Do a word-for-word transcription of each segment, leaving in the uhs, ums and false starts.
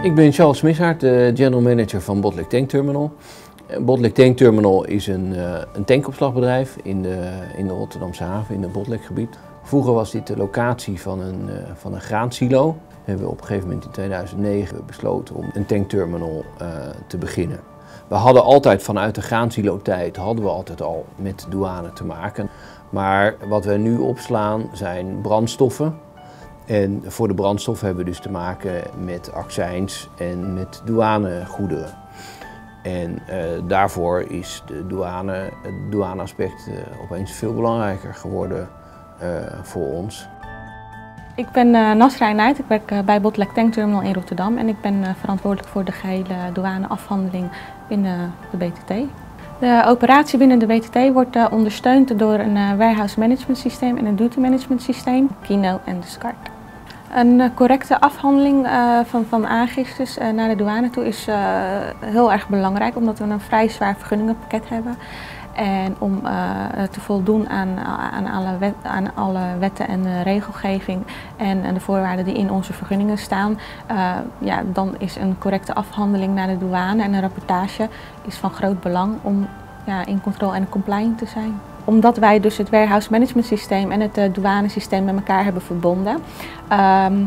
Ik ben Charles Missaert, de General Manager van Botlek Tank Terminal. Botlek Tank Terminal is een, een tankopslagbedrijf in de, in de Rotterdamse haven, in het Botlekgebied. Vroeger was dit de locatie van een, van een graansilo. We hebben op een gegeven moment in tweeduizend negen besloten om een tankterminal uh, te beginnen. We hadden altijd vanuit de graansilo-tijd hadden we altijd al met douane te maken. Maar wat we nu opslaan zijn brandstoffen. En voor de brandstof hebben we dus te maken met accijns en met douanegoederen. En uh, daarvoor is de douane, het douaneaspect uh, opeens veel belangrijker geworden uh, voor ons. Ik ben uh, Nasra Einait, ik werk uh, bij Botlek Tank Terminal in Rotterdam en ik ben uh, verantwoordelijk voor de gehele douaneafhandeling binnen de B T T. De operatie binnen de B T T wordt uh, ondersteund door een uh, warehouse management systeem en een duty management systeem, Kino en Descartes. Een uh, correcte afhandeling uh, van, van aangiftes uh, naar de douane toe is uh, heel erg belangrijk, omdat we een vrij zwaar vergunningenpakket hebben. En om uh, te voldoen aan, aan, alle wet, aan alle wetten en uh, regelgeving en, en de voorwaarden die in onze vergunningen staan, uh, ja, dan is een correcte afhandeling naar de douane en een rapportage is van groot belang om ja, in controle en compliant te zijn. Omdat wij dus het warehouse management systeem en het uh, douanesysteem met elkaar hebben verbonden, um,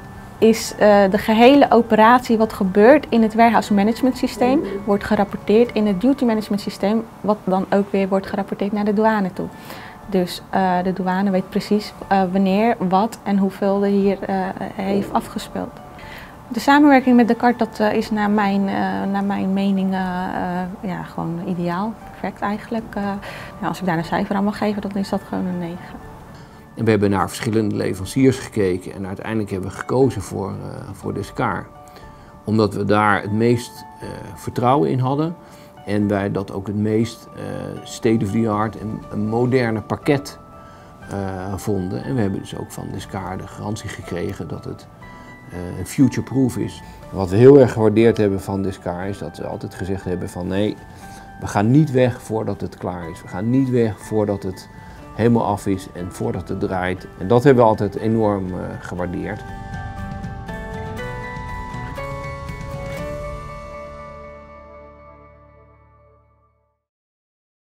is uh, de gehele operatie wat gebeurt in het warehouse management systeem wordt gerapporteerd in het duty management systeem, wat dan ook weer wordt gerapporteerd naar de douane toe. Dus uh, de douane weet precies uh, wanneer, wat en hoeveel er hier uh, heeft afgespeeld. De samenwerking met Descartes dat, uh, is naar mijn, uh, naar mijn mening uh, uh, ja, gewoon ideaal, perfect eigenlijk. Uh, nou, als ik daar een cijfer aan mag geven, dan is dat gewoon een negen. En we hebben naar verschillende leveranciers gekeken en uiteindelijk hebben we gekozen voor, uh, voor Descartes. Omdat we daar het meest uh, vertrouwen in hadden en wij dat ook het meest uh, state-of-the-art en een moderne pakket uh, vonden. En we hebben dus ook van Descartes de garantie gekregen dat het uh, future-proof is. Wat we heel erg gewaardeerd hebben van Descartes is dat we altijd gezegd hebben van nee, we gaan niet weg voordat het klaar is. We gaan niet weg voordat het helemaal af is en voordat het draait. En dat hebben we altijd enorm uh, gewaardeerd.